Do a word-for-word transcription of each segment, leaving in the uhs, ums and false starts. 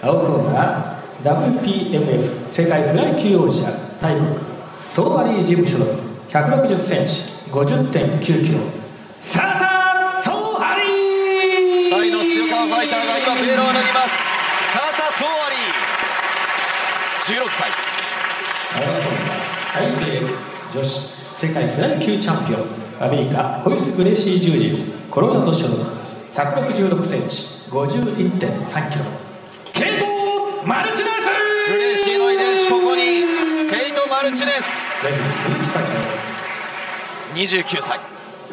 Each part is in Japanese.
青コーナー ダブリューピーエムエフ 世界フライ級王者タイ国ソーアリー事務所のひゃくろくじゅっセンチ ごじゅってんきゅうキロサーサーソーアリー。 タイの強川ファイターが今ベールを脱ぎます。サーサーソーアリーじゅうろくさい。 青コーナー アイビーエフ 女子世界フライ級チャンピオンアメリカホイス・グレイシー柔術コロラド所属ひゃくろくじゅうろくセンチ ごじゅういってんさんキロケイト・マルチネス。 グレイシーの遺伝子ここにケイト・マルチネスにじゅうきゅうさい。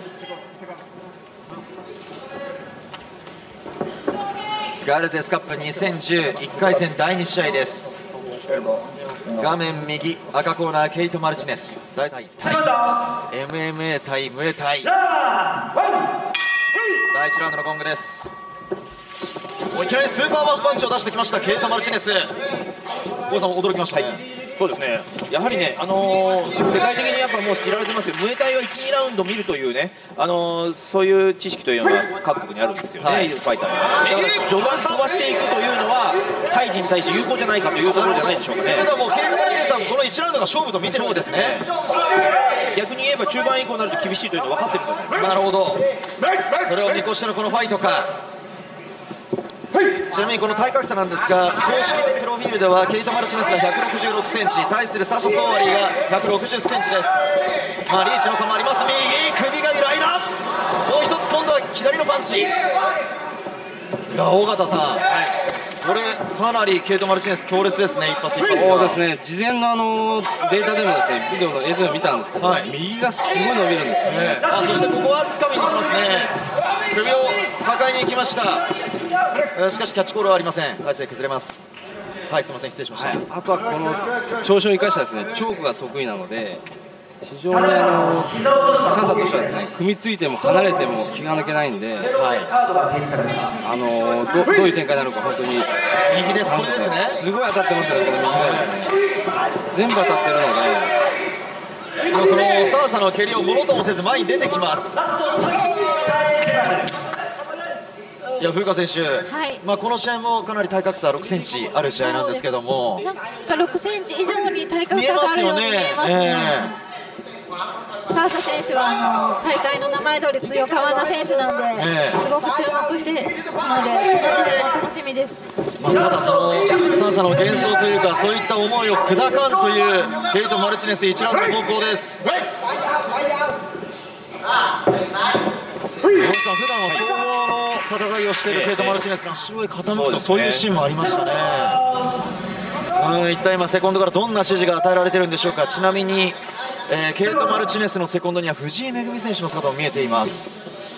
ガールズ エスカップにせんじゅういっかい戦だいに試合です。画面右赤コーナーケイト・マルチネスだいさんい エムエムエー 対ムエタイだいいちラウンドのゴングです。いきなりスーパーワンパンチを出してきましたケイト・マルチネス。郷さん驚きましたね。 はい、そうですね、やはりね、あのー、世界的にやっぱもう知られてますけど、ムエタイはいち、にラウンド見るというね、あのー、そういう知識というのが各国にあるんですよね、はい、ファイターに。だから序盤飛ばしていくというのは、タイ人に対して有効じゃないかというところじゃないでしょうかね。 ただもうケイト・マルチネスさんもこのいちラウンドが勝負と見てるんですね。 逆に言えば中盤以降になると厳しいというのは分かってるんです。 なるほど、それを見越してのこのファイトか。ちなみにこの体格差なんですが、公式プロフィールではケイト・マルチネスがひゃくろくじゅうろくセンチ、対するササ・ソーアリーがひゃくろくじゅっセンチです。まあリーチの差もあります。右首が揺らいだ。もう一つ今度は左のパンチ。いや尾形さん、はい、これかなりケイト・マルチネス強烈ですね。一発一発。 そうですね、事前のあのデータでもですね、ビデオの映像を見たんですけど、はい、右がすごい伸びるんですよね。 あ、そしてここは掴みに行きますね。首を破壊に行きました。しかしキャッチコールはありません。体勢崩れます。はい、すみません、失礼しました。はい、 あとはこの長所を生かしたですね、チョークが得意なので、非常にあのササとしてはですね、組みついても離れても気が抜けないんで、はい、あの ど, どういう展開になるか本当に右です。これですね。 すごい当たってますよね、この右がですね、全部当たってるので、 もうそのサーサの蹴りをものともせず前に出てきます。いや風花選手、はい、まあこの試合もかなり体格差ろくセンチある試合なんですけども、 なんかろくセンチ以上に体格差があるように見えますね。サーサ選手はあの大会の名前通り強川な選手なんで、えー、すごく注目しているので、この試合も楽しみです。 まあ、ただそのサーサの幻想というか、そういった思いを砕かんというケイト・マルチネスいちラウンド方向です。普段は総合の戦いをしているケイト・マルチネスが後ろへ傾くと、そういうシーンもありましたね。うん、一体今セコンドからどんな指示が与えられているんでしょうか。ちなみに、えー、ケイト・マルチネスのセコンドには藤井恵選手の姿も見えています。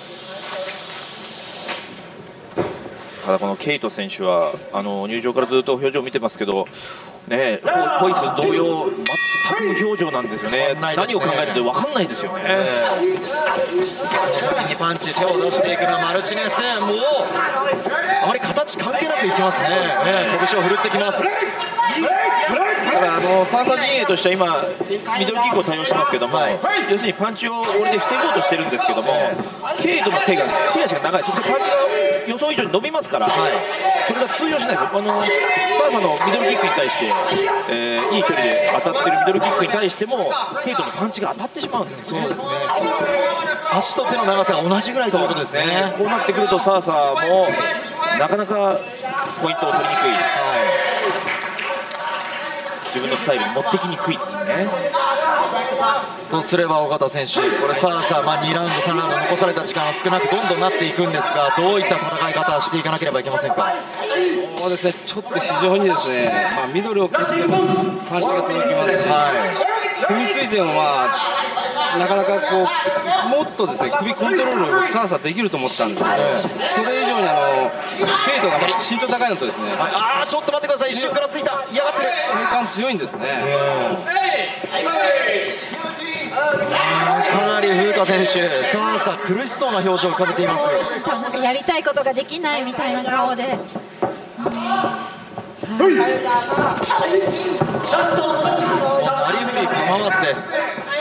ただこのケイト選手はあの入場からずっと表情を見てますけど、ね、ホイス同様全く無表情なんですよね。何を考えてるか分かんないですよね。 ちなみにパンチ手を出していくのはマルチネス、もうあまり形関係なくいきますね。ね、拳を振るってきます。 だからあのサーサ陣営としては今ミドルキックを対応してますけども、はい、要するにパンチを俺で防ごうとしてるんですけども、ケイトの手が手足が長い、そしてパンチが予想以上に伸びますから、はい、それが通用しないですよ。あのサーサのミドルキックに対して、えー、いい距離で当たってるミドルキックに対してもケイトのパンチが当たってしまうんですよね。そうですね、 足と手の長さが同じぐらいということですね。 こうなってくるとサーサもなかなかポイントを取りにくい、はい、自分のスタイルに持ってきにくいですよね。 とすれば尾形選手、これサーサー、まあ、にラウンドさんラウンド残された時間は少なくどんどんなっていくんですが、どういった戦い方をしていかなければいけませんか。 そうですね、ちょっと非常にですね、まあ、ミドルを蹴ってもパンチが届きますし、はい、踏みついても、まあ、なかなかこうもっとですね首コントロールをサーサーできると思ったんですけど、それ以上にあのケイトが身長高いのとですね、 ああちょっと待ってください、一瞬からついた、嫌がってる、 体幹強いんですね。 かなり風花選手、サーサー苦しそうな表情を浮かべています。 そうですね、多分なんかやりたいことができないみたいな顔で、うんなりふり構わずです。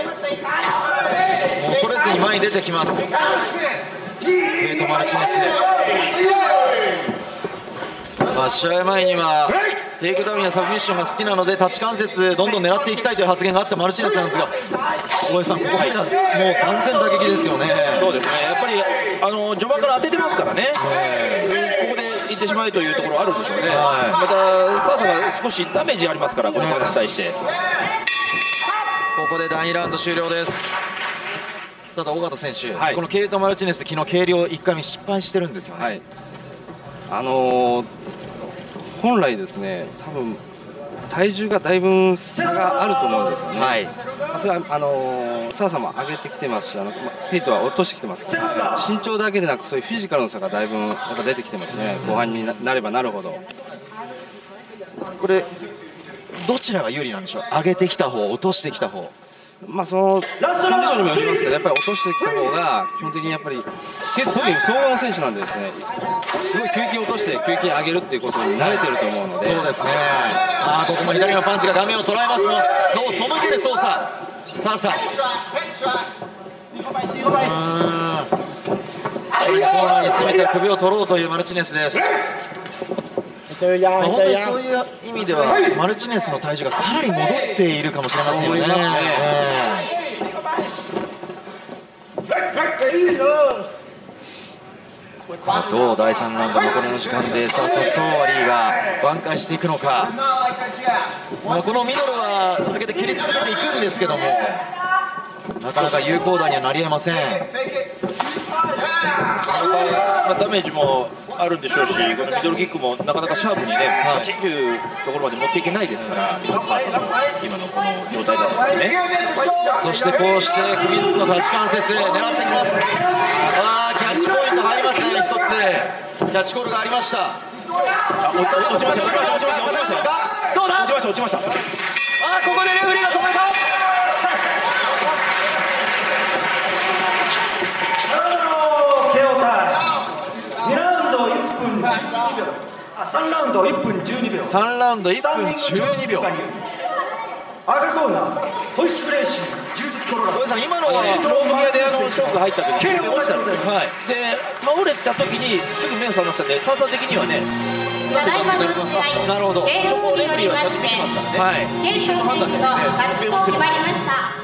もう恐れずに前に出てきます。ケイト・マルチネス。 まあ、試合前にはテイクダウンやサブミッションが好きなので立ち関節どんどん狙っていきたいという発言があったマルチネスなんですが、大江さん、ここ入ったらもう完全打撃ですよね。 そうですね、やっぱりあの序盤から当ててますからね、ここでいってしまいというところあるんでしょうね、またサーサが少しダメージありますから、このパンチに対して。 ここでだいにラウンド終了です。ただ尾形選手、 はい、 このケイト・マルチネス、昨日計量いっかいめ失敗してるんですよね。 はい、あのー、本来ですね、多分体重がだいぶ差があると思うんですよね。はい、それはあのー、サーサも上げてきてますし、あのヘイトは落としてきてますから、身長だけでなくそういうフィジカルの差がだいぶやっぱ出てきてますね、後半になればなるほど。 これどちらが有利なんでしょう、上げてきた方、落としてきた方。 まあそのコンディションにもよりますけど、やっぱり落としてきた方が基本的にやっぱり特に総合の選手なんでですね、すごい吸金落として吸金上げるっていうことに慣れてると思うので。 そうですね。ああ、ここも左のパンチが画面を捉えますの、顔を背ける操作。さあさあ。コーナーに詰めて首を取ろうというマルチネスです。まあ、本当にそういう意味ではマルチネスの体重がかなり戻っているかもしれませんよね。さあどうだいさんラウンド残りの時間でさあさあソーアリーが挽回していくのか。まあ、このミドルは続けて切り続けていくんですけども、なかなか有効打にはなりえません。 まあ、ダメージもあるんでしょうし、このミドルキックもなかなかシャープにね、パチンというところまで持っていけないですから、今のサーサの今のこの状態だとですね。 そしてこうして首つくの立ち関節狙ってきます。あー、キャッチポイント入りますね。一つキャッチコールがありました。 あ、落ちました落ちました落ちました落ちました。 どうだ、 落ちました落ちました。 あー、ここでレフェリーが止めた。 さんラウンドいっぷんじゅうにびょう。 さんラウンドいっぷんじゅうにびょう。 赤コーナーホイッスルレーシング柔術コロラド。 さん、今のはロームギアであのショック入った時に落ちたんですよ。 はい、 で倒れた時にすぐ目を覚ましたんで、サーサ的にはね、 ただいまの試合、 なるほど、 警報によりまして、 はい、 ケイト選手の勝ちと決まりました。